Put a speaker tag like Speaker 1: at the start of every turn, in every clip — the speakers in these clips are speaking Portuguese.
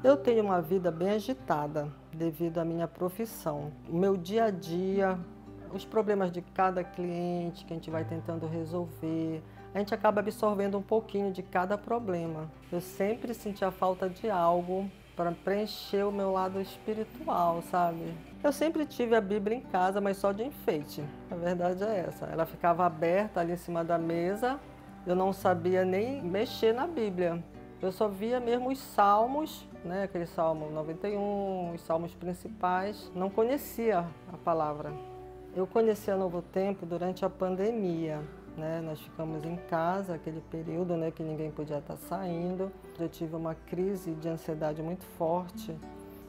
Speaker 1: Eu tenho uma vida bem agitada devido à minha profissão. O meu dia a dia, os problemas de cada cliente que a gente vai tentando resolver, a gente acaba absorvendo um pouquinho de cada problema. Eu sempre senti a falta de algo para preencher o meu lado espiritual, sabe? Eu sempre tive a Bíblia em casa, mas só de enfeite. A verdade é essa. Ela ficava aberta ali em cima da mesa, eu não sabia nem mexer na Bíblia. Eu só via mesmo os salmos, né? Aquele Salmo 91, os salmos principais. Não conhecia a palavra. Eu conheci a Novo Tempo durante a pandemia, né? Nós ficamos em casa, aquele período, né, que ninguém podia estar saindo. Eu tive uma crise de ansiedade muito forte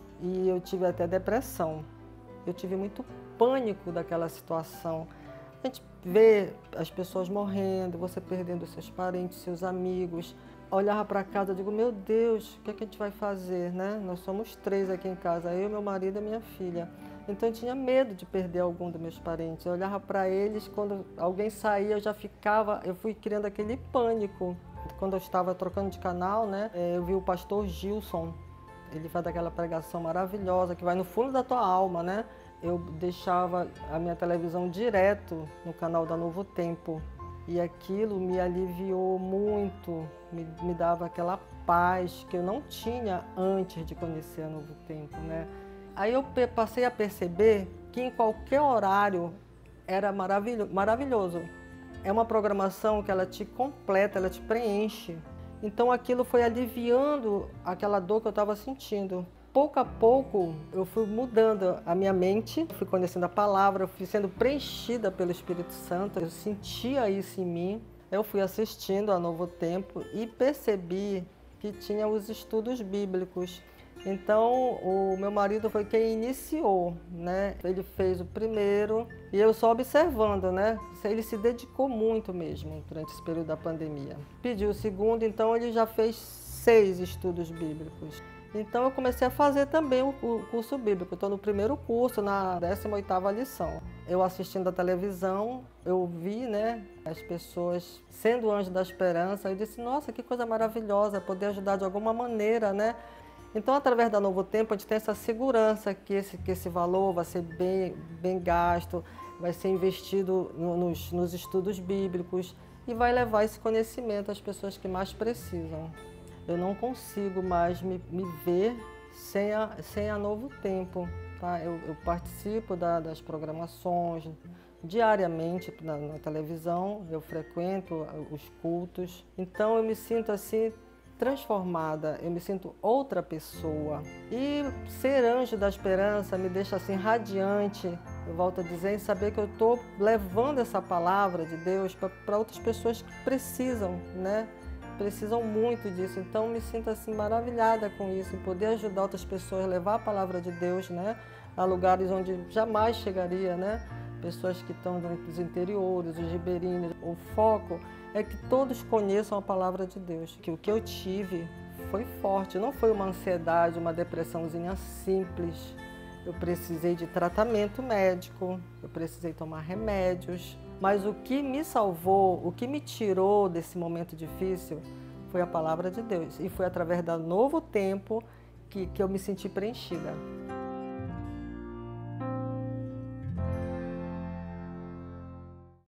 Speaker 1: e eu tive até depressão. Eu tive muito pânico daquela situação. A gente vê as pessoas morrendo, você perdendo seus parentes, seus amigos. Olhava para casa e digo, meu Deus, o que é que a gente vai fazer, né? Nós somos 3 aqui em casa, eu, meu marido e minha filha. Então eu tinha medo de perder algum dos meus parentes. Eu olhava para eles, quando alguém saía, eu fui criando aquele pânico. Quando eu estava trocando de canal, né? Eu vi o pastor Gilson, ele faz aquela pregação maravilhosa que vai no fundo da tua alma, né? Eu deixava a minha televisão direto no canal da Novo Tempo. E aquilo me aliviou muito, me dava aquela paz que eu não tinha antes de conhecer a Novo Tempo, né? Aí eu passei a perceber que em qualquer horário era maravilhoso. É uma programação que ela te completa, ela te preenche. Então aquilo foi aliviando aquela dor que eu estava sentindo. Pouco a pouco eu fui mudando a minha mente, fui conhecendo a palavra, eu fui sendo preenchida pelo Espírito Santo, eu sentia isso em mim. Eu fui assistindo a Novo Tempo e percebi que tinha os estudos bíblicos. Então o meu marido foi quem iniciou, né? Ele fez o primeiro e eu só observando, né? Ele se dedicou muito mesmo durante esse período da pandemia. Pediu o segundo, então ele já fez 6 estudos bíblicos. Então eu comecei a fazer também o curso bíblico. Estou no primeiro curso, na 18ª lição. Eu assistindo a televisão, eu vi, né, as pessoas sendo anjo da esperança. Eu disse, nossa, que coisa maravilhosa, poder ajudar de alguma maneira, né? Então, através da Novo Tempo, a gente tem essa segurança que esse valor vai ser bem gasto, vai ser investido nos estudos bíblicos e vai levar esse conhecimento às pessoas que mais precisam. Eu não consigo mais me ver sem a Novo Tempo, tá? Eu participo das programações diariamente na televisão, eu frequento os cultos, então eu me sinto assim transformada, eu me sinto outra pessoa. E ser anjo da esperança me deixa assim radiante, eu volto a dizer, em saber que eu estou levando essa palavra de Deus para outras pessoas que precisam, né? Precisam muito disso, então me sinto assim maravilhada com isso, em poder ajudar outras pessoas a levar a palavra de Deus, né, a lugares onde jamais chegaria, né, pessoas que estão nos interiores, os ribeirinhos. O foco é que todos conheçam a palavra de Deus, que o que eu tive foi forte, não foi uma ansiedade, uma depressãozinha simples. Eu precisei de tratamento médico, eu precisei tomar remédios, mas o que me salvou, o que me tirou desse momento difícil foi a palavra de Deus. E foi através do Novo Tempo que eu me senti preenchida.